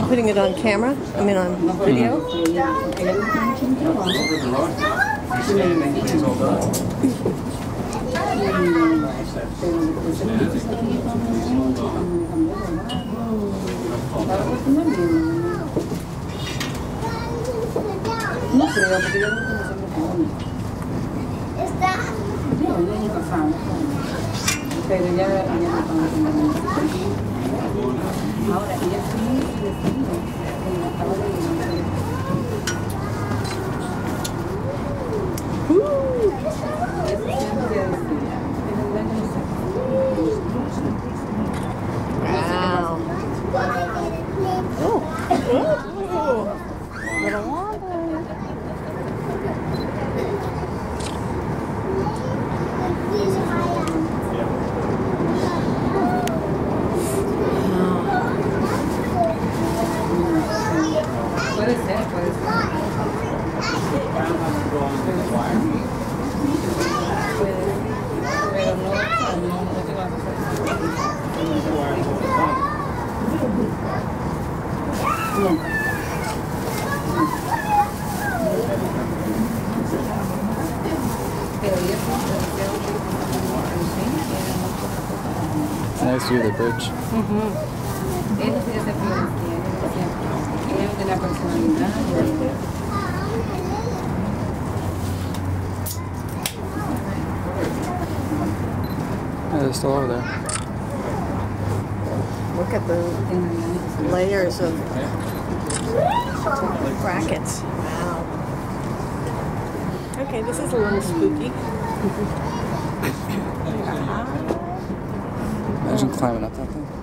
putting it on camera? I mean on video? No creo, porque yo no conozco mucho. No, yo nunca sabe. Pero ya ahora ella sí decidió. Estaba leyendo. Wow. Oh. Little water. Puede ser. Pero no tengo la cosa. No. It's nice view of the bridge. Yeah, they're still over there. Look at the layers of brackets. Wow. Okay, this is a little spooky. Imagine climbing up that thing.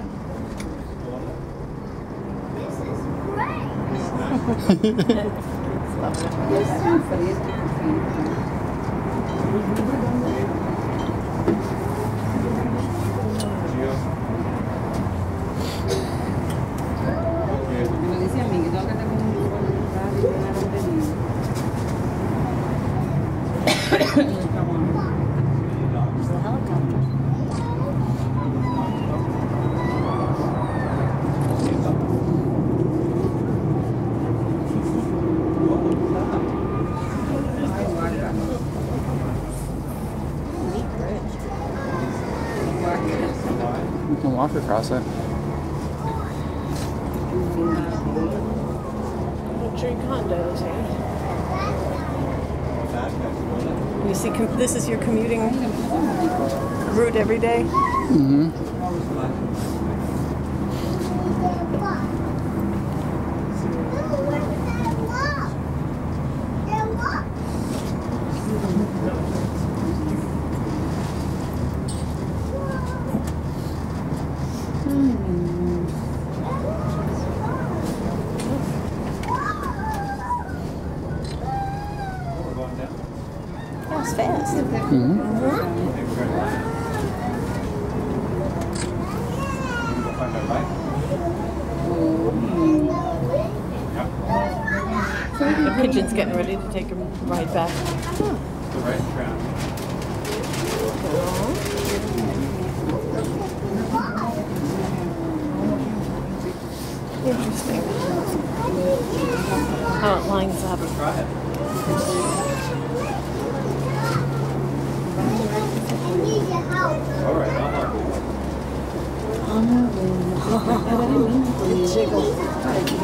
You can walk across it. Luxury condos, eh? You see, this is your commuting route every day? Mm-hmm. That's fast. The pigeon's getting ready to take a ride back. Interesting. How it lines up. Jiggle.